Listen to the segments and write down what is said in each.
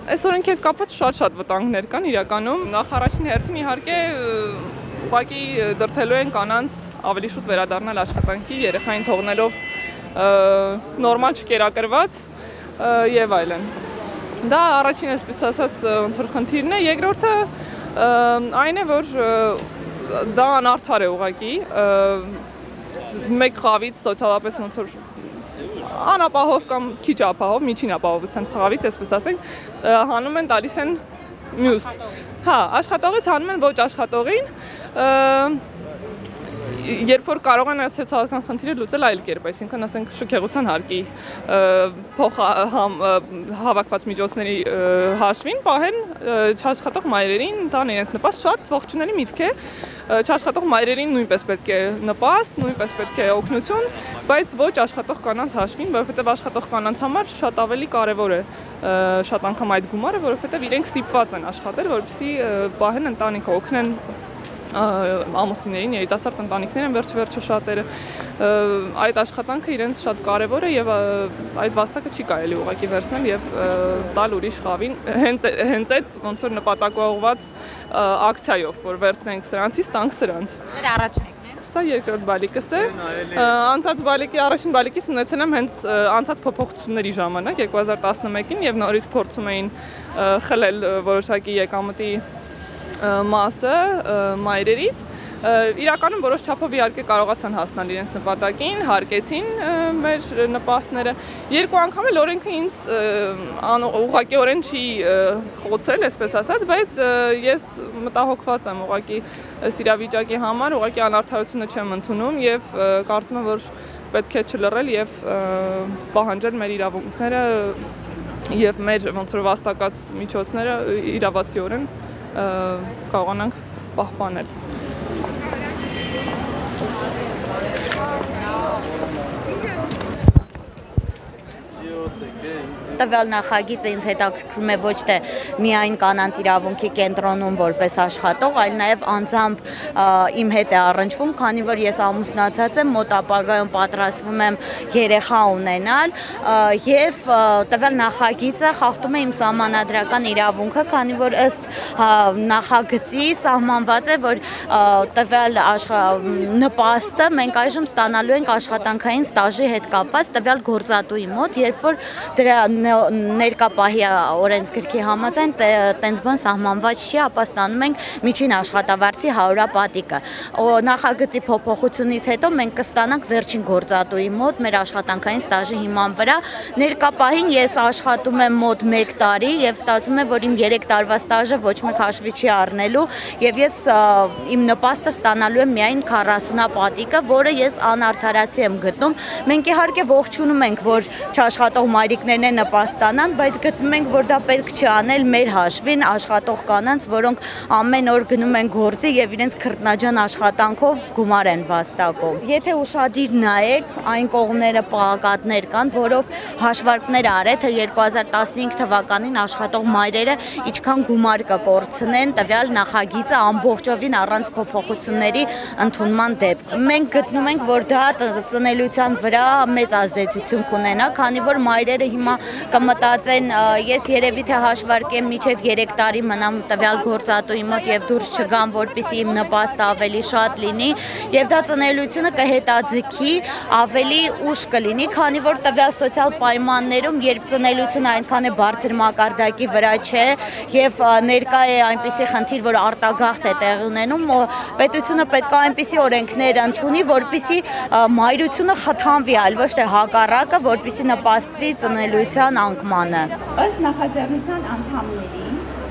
Այս օրենքի հետ կապված շատ վտանգներ կան իրականում։ Նախ առաջին հերթին իհարկե ուղղակի դրթելու են կանանց ավելի շուտ վերադառնալ աշխատանքի, երեխային թողնելով նորմալ չկերակրված եւ այլն։ Դա առաջին այսպես ասած ոնց որ խնդիրն է, երկրորդը այն է, որ դա անարդար է ուղղակի մեկ խավից սոցիալապես ոնց որ անապահով կամ քիչ ապահով, միջին ապահովության խավից, այսպես ասենք, հանում են տալիս են մյուս։ Հա, աշխատողից հանում են ոչ աշխատողին, երբ որ կարող են այս սոցիալական խնդիրը լուծել այլ կերպ, այսինքն ասենք շքեղության հարկի հավաքված միջոցների հաշվին պահեն չաշխատող մայրերին, տան իրենց նպաստ, շատ ողջունելի միտք է, չաշխատող մայրերին նույնպես պետք է նպաստ, նույնպես պետք է օգնություն, բայց ոչ աշխատող կանանց հաշվին, որովհետև աշխատող կանանց համար շատ ավելի կարևոր է շատ անգամ այդ գումարը, որովհետև իրենք ստիպված են աշխատել, որպեսզի պահեն ընտանիքը, օգնեն ամուսիններին, երիտասարդ ընտանիքներ են վերջ-վերջը շատերը, այդ աշխատանքը իրենց շատ կարևոր է եւ այդ վաստակը չի կարելի ուղղակի վերցնել եւ տալ ուրիշ խավին, հենց այդ ոնց որ նպատակաուղված ակցիայով, որ վերցնենք սրանցից, տանք սրանց։ Ձեր առաջնեկն է։ Սա երկրորդ բալիկս է։ Անցած բալիկի առաջին բալիկից ունեցել եմ հենց անցած փոփոխությունների ժամանակ 2011-ին եւ նորից փորձում էին խլել որոշակի եկամտի մասը մայրերից, իրականում որոշ չափով իհարկե կարողացան հասնել իրենց նպատակին, հարգեցին մեր նպաստները։ Երկու անգամ էլ օրենքը ինձ ուղղակիորեն չի խոցել, այսպես ասած, բայց ես մտահոգված եմ ուղղակի այս իրավիճակի համար, ուղղակի անարդարությունը չեմ ընդունում եւ կարծում եմ, որ պետք է չլռել եւ պահանջել մեր իրավունքները եւ մեր ոնց որ վաստակած միջոցները իրավացիորեն կարողանանք պահպանել։ Տվյալ նախագիծը ինձ հետաքրքրում է ոչ թե միայն կանանց իրավունքի կենտրոնում որպես աշխատող, այլ նաև անձամբ իմ հետ է առնչվում, քանի որ ես ամուսնացած եմ, մոտ ապագայում պատրաստվում եմ երեխա ունենալ եւ տվյալ նախագիծը խախտում է իմ սահմանադրական իրավունքը, քանի որ ըստ նախագծի սահմանված է, որ տվյալ նպաստը մենք այժմ ստանալու ենք աշխատանքային ստաժի հետ կապված տվյալ գործատուի մոտ, երբ որ դրա ներկա պահի օրենսգրքի համաձայն տենց բան սահմանված չի, ապա ստանում ենք միջին աշխատավարձի 100 պատիկը։ Նախագծի փոփոխությունից հետո մենք կստանանք վերջին գործատուի մոտ մեր աշխատանքային ստաժի հիման վրա։ Ներկա պահին ես աշխատում եմ մոտ 1 տարի եւ ստացվում է, որ իմ 3 տարվա ստաժը ոչ մեկ հաշվի չի առնելու եւ ես իմ նպաստը ստանալու եմ միայն 40 պատիկը, որը ես անարդարացի եմ գտնում։ Մենք իհարկե ողջունում ենք, որ չաշխատող մայրիկներն են նպաստանան, բայց գտնում ենք, որ դա պետք չի անել մեր հաշվին աշխատող կանանց, որոնք ամեն օր գնում են գործի եւ իրենց քրտնաջան աշխատանքով գումար են վաստակում։ Եթե ուշադիր նայեք, այն կողմները պաղակատներ կան, որով հաշվարկներ արել, թե 2015 թվականին աշխատող մայրերը ինչքան գումար կկորցնեն տվյալ նախագիծը ամբողջովին առանց փոփոխությունների ընդունման դեպքում։ Մենք գտնում ենք, որ դա ծնելիության վրա մեծ ազդեցություն կունենա, քանի որ մայրերը հիմա կմտածեն, ես երևի թե հաշվարկեմ մինչև 3 տարի մնամ տվյալ գործատուի մոտ եւ դուրս չգամ, որպեսզի իմ նպաստը ավելի շատ լինի եւ դա ծնելիությունը կհետաձգի, ավելի ուշ կլինի, քանի որ տվյալ սոցիալ պայմաններում, երբ ծնելիությունը այնքան է բարձր մակարդակի վրա չէ եւ ներկա է այնպիսի խնդիր, որ արտագաղթ է տեղի ունենում, պետությունը պետք է այնպիսի օրենքներ ընդունի, որպեսզի մայրությունը խթանվի, այլ ոչ թե հակառակը, որպեսզի նպաստվի ծնելիության անկմանը։ Ըստ նախաձեռնության անդամների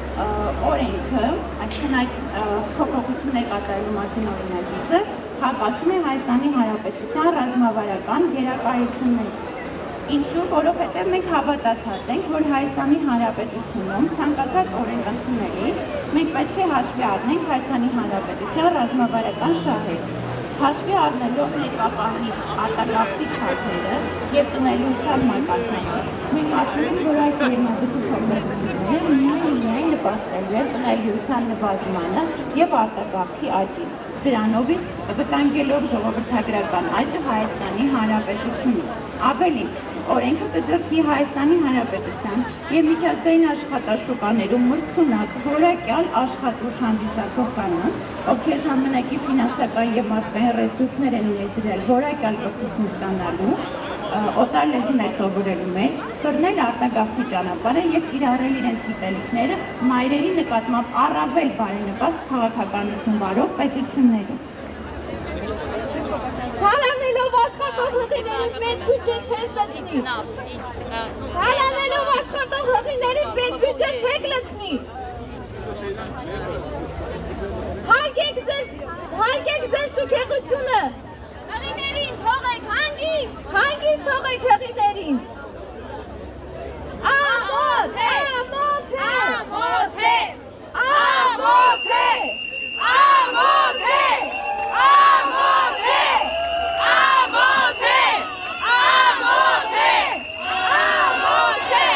օրենքը, այսինքն այդ փոփոխություններ կատարելու մասին օրինագիծը հակասում է Հայաստանի Հանրապետության ռազմավարական գերակայություններին։ Ինչու, որովհետև մենք հավատացած ենք, որ Հայաստանի Հանրապետությունում ցանկացած օրենք ընդունելիս մենք պետք է հաշվի առնենք Հայաստանի Հանրապետության ռազմավարական շահերը։ Հաշվի առնելով ներկապահից արտագաղթի չափերը եւ ծնելիության մակարդակը, մենք կարծում ենք, որ այս երնագծի փոփոխությունները միայն նպաստելու են ծնելիության նվազմանը եւ արտագաղթի աճին։ Դրանով իսկ վտանգելով ժողովրդագրական աճը Հայաստանի Հանրապետությունում։ Ավելին, օրենքը կդրդի Հայաստանի Հանրապետության եւ միջազգային աշխատաշուկաներում մրցունակ որակյալ աշխատուժ հանդիսացող կանանց, ովքեր ժամանակի ֆինանսական եւ մարդկային ռեսուրսներ են ներդրել որակյալ կրթություն ստանալու, օտար լեզուներ սովորելու մեջ, բռնել արտագաղթի ճանապարհը եւ կիրառել իրենց գիտելիքները մայրերի նկատմամբ առավել բարենպաստ քաղաքականություն վարող պետություններում։ Հալանելով աշխատող հղիներին պետ բյուջե չես լցնի։ Հալանելով աշխատող հղիներին պետ բյուջե չեք լցնի։ Հարգեք ձեր շքեղությունը։ Հղիներին թողեք հանգիստ թողեք հղիներին։ Ամոթ է, ամոթ է, ամոթ է, ամոթ է, ամոթ է, ամոթ է, ամոթ է, ամոթ է, ամոթ է,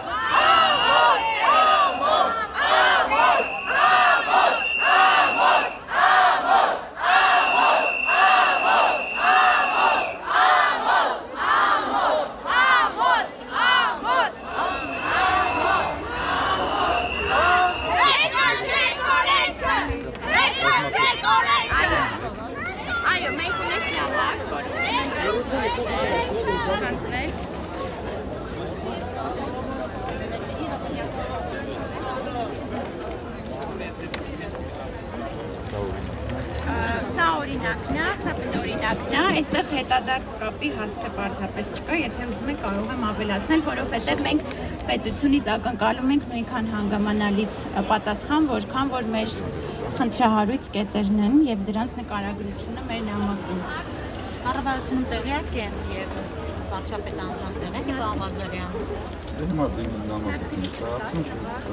Սա օրինակն է, սա բնօրինակն է, այստեղ հետադարձ կապի հասցե պարզապես չկա, եթե ուզում եք կարող եմ ավելացնել, որովհետև մենք պետությունից ակնկալում ենք նույնքան հանգամանալից պատասխան, որքան որ մեր խնդրահարույց կետերն են եւ դրանց նկարագրությունը մեր նամակում։ Կառավարությունում տեղյակ են եւ վարչապետ անձամբ տեղյակ է Բաղազարյան։ Հիմա նամակը նշանակում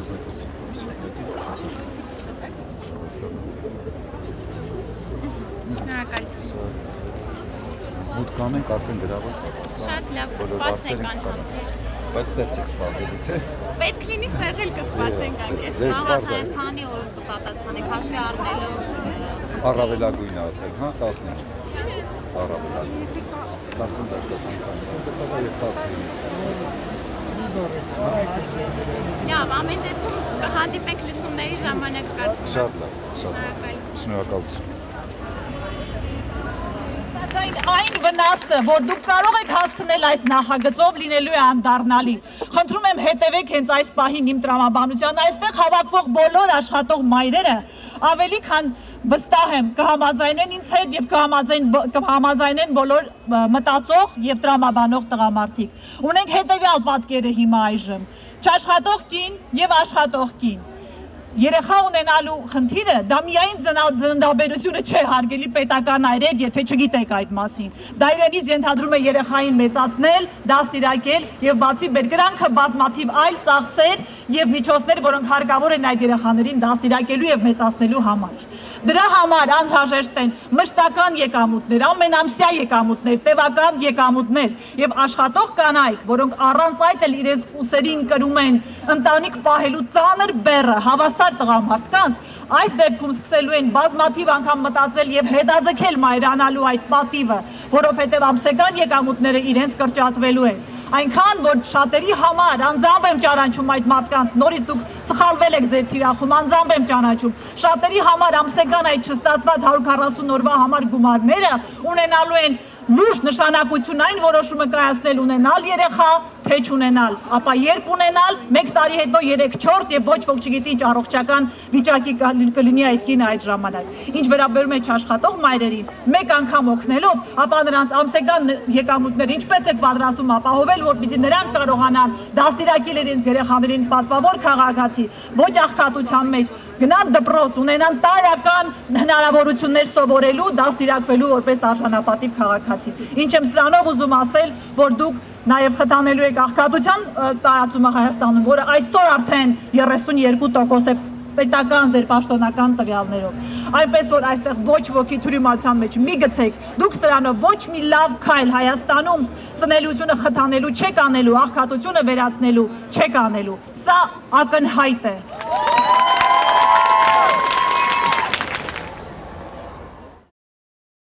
Շնորհակալություն։ Մուտք անենք արդեն գրավոր։ Շատ լավ, կսպասենք անհամբեր։ Բայց դեռ չեք սպասել, չէ՞։ Պետք լինի ստեղ էլ կսպասենք անգեր։ Բաղազարյան քանի օր կպատասխանեք հաշվի առնելով Առավելագույնը ասել, հա, 15։ Առավելագույն։ 15 աշխատանքան, եւ 15։ Լավ, ամեն դեպքում կհանդիպենք լսումների ժամանակ կարծում եմ։ Շատ լավ, շատ լավ։ Շնորհակալություն։ Այն վնասը, որ դուք կարող եք հասցնել այս նախագծով լինելու է անդառնալի։ Խնդրում եմ հետևեք հենց այս պահին իմ տրամաբանության, այստեղ հավաքվող բոլոր աշխատող մայրերը ավելի քան վստահ եմ կհամաձայնեն ինձ հետ եւ կհամաձայնեն բոլոր մտածող եւ տրամաբանող տղամարդիկ։ Ունենք հետեւյալ պատկերը հիմա այժմ. չաշխատող կին եւ աշխատող կին։ Երեխա ունենալու խնդիրը դա միայն ծննդաբերությունը չէ, հարգելի պետական այրեր, եթե չգիտեք այդ մասին։ Դա իրենից ենթադրում է երեխային մեծացնել, դաստիարակել եւ բացի բերկրանքը բազմաթիվ այլ ծախսեր եւ միջոցներ, որոնք հարկավոր են այդ երեխաներին դաստիարակելու եւ մեծացնելու համար։ Դրա համար անհրաժեշտ են մշտական եկամուտներ, ամենամսյա եկամուտներ, տևական եկամուտներ եւ աշխատող կանայք, որոնք առանց այդ էլ իրենց ուսերին կրում են ընտանիք պահելու ծանր բեռը, հավասար տղամարդկանց, այս դեպքում սկսելու են բազմաթիվ անգամ մտածել եւ հետաձգել մայրանալու այդ պատիվը, որովհետեւ ամսական եկամուտները իրենց կրճատվելու են։ Այնքան, որ շատերի համար անձամբ եմ ճանաչում այդ մարդկանց, նորից դուք սխալվել եք ձեր թիրախում, անձամբ եմ ճանաչում, շատերի համար ամսական այդ չստացված 140 օրվա համար գումարները ունենալու են լուրջ նշանակություն այն որոշումը կայացնել ունենալ երեխա, թե չունենալ, ապա երբ ունենալ, 1 տարի հետո 3-4 եւ ոչ ոք չգիտի ինչ առողջական վիճակի կլինի այդ կինը այդ ժամանակ։ Ինչ վերաբերում է չաշխատող մայրերին, մեկ անգամ օգնելով, ապա նրանց ամսական եկամուտները ինչպես է պատրաստում ապահովել, որպեսզի նրանք կարողանան դաստիարակել իրենց երեխաներին պատվավոր քաղաքացի, ոչ աղքատության մեջ, գնան դպրոց, ունենան տարական հնարավորություններ սովորելու, դաստիարակվելու որպես արժանապատիվ քաղաքացի։ Ինչ եմ սրանով ուզում ասել, որ դուք նաև խթանելու եք աղքատության տարածումը Հայաստանում, որը այսօր արդեն 32% է պետական ձեր պաշտոնական տվյալներով։ Այնպես որ այստեղ ոչ ոքի թյուրիմացության մեջ մի գցեք, դուք սրանով ոչ մի լավ քայլ Հայաստանում ծնելիությունը խթանելու չեք անելու, աղքատությունը վերացնելու չեք անելու։ Սա ակնհայտ է։